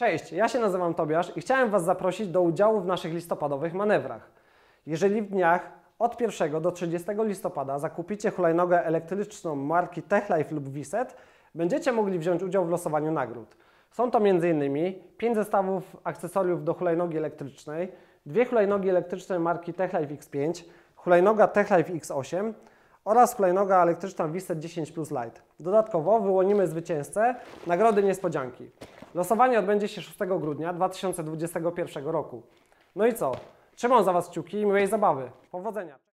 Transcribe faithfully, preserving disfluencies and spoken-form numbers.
Cześć, ja się nazywam Tobiasz i chciałem Was zaprosić do udziału w naszych listopadowych manewrach. Jeżeli w dniach od pierwszego do trzydziestego listopada zakupicie hulajnogę elektryczną marki Techlife lub Wiset, będziecie mogli wziąć udział w losowaniu nagród. Są to między innymi pięć zestawów akcesoriów do hulajnogi elektrycznej, dwie hulajnogi elektryczne marki Techlife X pięć, hulajnoga Techlife X osiem oraz hulajnoga elektryczna Wiset dziesięć plus Lite. Dodatkowo wyłonimy zwycięzcę nagrody niespodzianki. Losowanie odbędzie się szóstego grudnia dwa tysiące dwudziestego pierwszego roku. No i co? Trzymam za Was kciuki i miłej zabawy. Powodzenia!